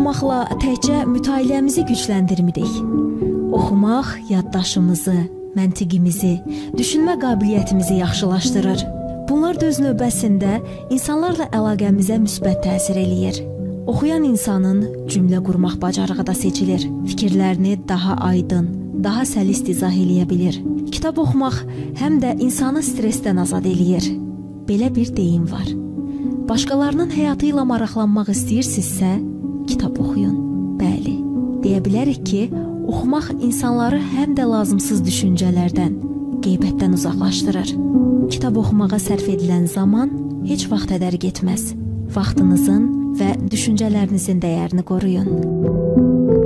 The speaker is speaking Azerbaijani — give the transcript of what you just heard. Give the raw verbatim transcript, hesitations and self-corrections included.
oxumaqla təkcə mütaliəmizi gücləndirmirik. Oxumaq yaddaşımızı, məntiqimizi, düşünmə qabiliyyətimizi yaxşılaşdırır. Bunlar da öz növbəsində insanlarla əlaqəmizə müsbət təsir eləyir. Oxuyan insanın cümlə qurmaq bacarığı da seçilir. Fikirlərini daha aydın, daha səlis izah eləyə bilir. Kitab oxumaq həm də insanı stressdən azad eləyir. Belə bir deyim var. Başqalarının həyatı ilə maraqlanmaq istəyirsinizsə, kitab oxuyun. Bəli, deyə bilərik ki, oxumaq insanları həm də lazımsız düşüncələrdən, qeybətdən uzaqlaşdırır. Kitab oxumağa sərf edilən zaman heç vaxt hədər getməz. Vaxtınızın və düşüncələrinizin dəyərini qoruyun.